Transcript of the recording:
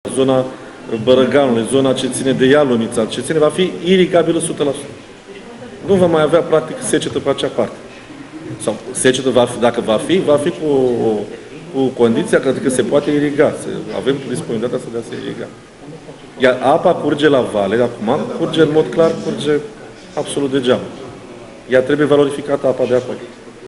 zona Bărăganului, zona ce ține de Ialunița, ce ține, va fi irigabilă 100%. Nu va mai avea, practic, secetă pe acea parte. Sau secetă, dacă va fi cu condiția că se poate iriga. Avem disponibilitatea de a se iriga. Iar apa curge la vale, acum, curge în mod clar, curge absolut degeaba. Ea trebuie valorificată apa de acolo.